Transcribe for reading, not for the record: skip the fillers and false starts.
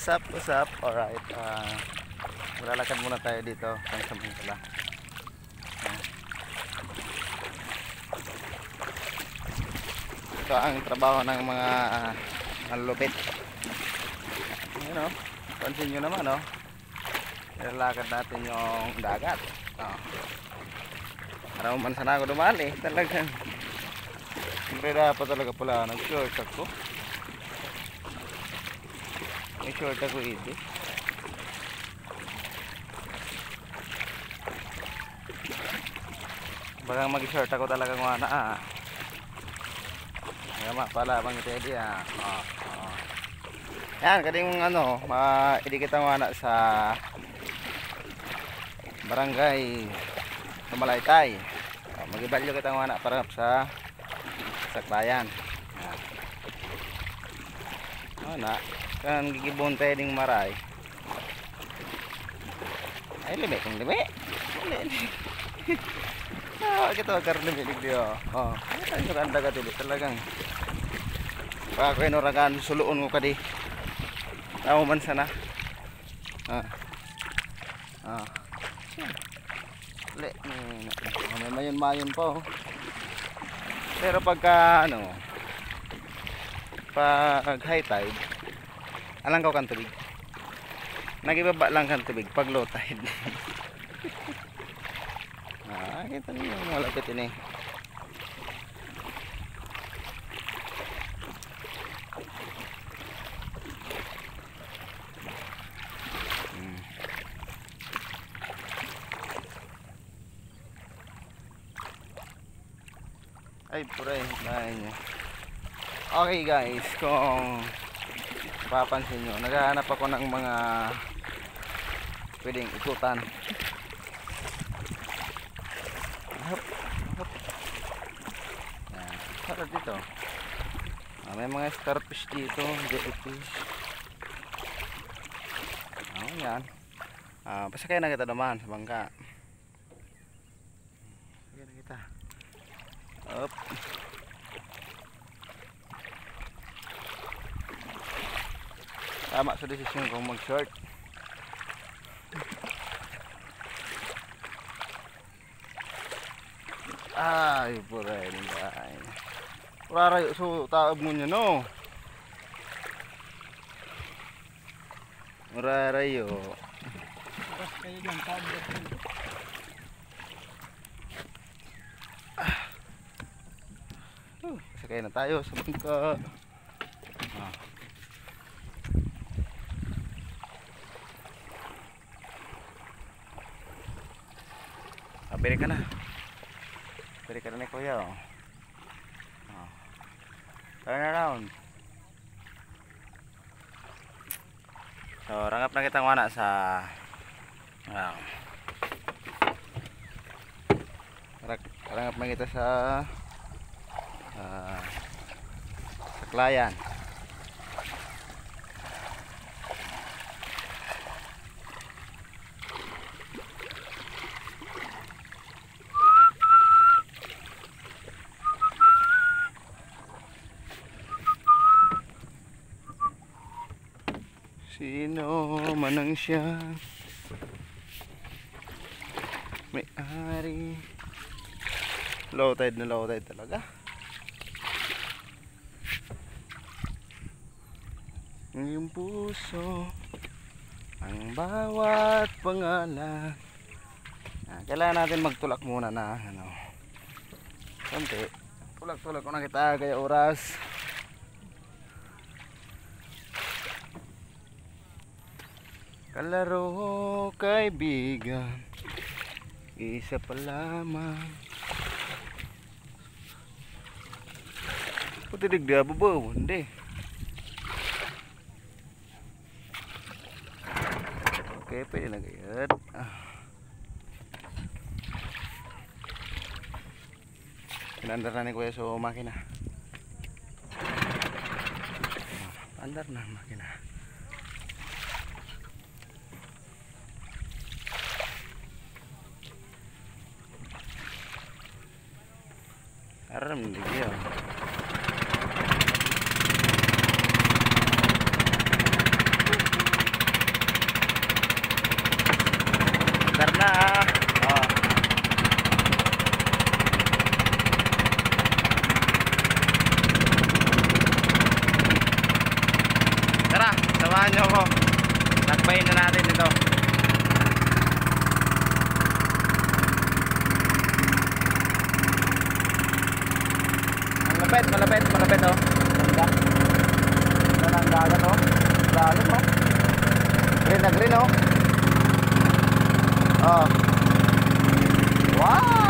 What's up? Alright, maglalakad muna tayo dito pang samantala. Ito ang trabaho ng mga malulupit. Ayan o, pansin nyo naman o, nilalakad natin yung dagat. Para umansa na ako dumali, talagang siyempre dapat talaga pala nag-short ako. May short ako ito. Bagang mag-short ako talagang wana Tama pala bang ito edi Yan, kading ano, maidikit ang wana sa barangay Tumalaytay. Mag-ibalyo kita ang wana para sa Sakbayan. Wana kan gigibon tayo ding maray. Ay libe kung libe. Kita agar libe dia. Ito ang dagat ini talagang. Ako inoragan suluon ko kadi. Tao man sana. Le, may mayon pa oh. Pero pagka ano, pag high tide, alang ko kan tubig. Nagibaba lang kan tubig pag low tide. Kita niyo malapit ini. Ay pure, bahay niya. Okay guys, kung papansin nyo, naghahanap ako ng mga pwedeng ikutan. Hop. Sarap dito. May mga starfish dito, jellyfish. Yan. Pasakay na kita naman sa bangka. Pasakay na kita. Up. Tama sa desisyon kong mag-short. Ay, puray din bahay. Puraray, so taab mo niya no. Puraray yo. Tapos kayo lang taab dito. Sakay na tayo sa bangka. Bili ka na. Bili ka na ni kuya oh. Turn around. So rangap na kitang wana sa rangap na kita sa Saklayan. Sino manang siya may-ari. Low tide talaga. Yung puso ang bawat pangalan. Kailangan natin magtulak muna na ano. Konti. Tulak-tulak ko na kita kaya oras. Kalaro kaibigan, isa pa lamang. Puti digda babaw, hindi. Okay, pwede na gayad. Pinandar na ni kuya so makina. Andar na makina. Aram dia. samahan nyo ako. Lakbayin na natin ito. Malapit, malapit, malapit oh. Ganda. Ganda ng dagat oh. Lalim oh. Green na green oh. Oh. Wow!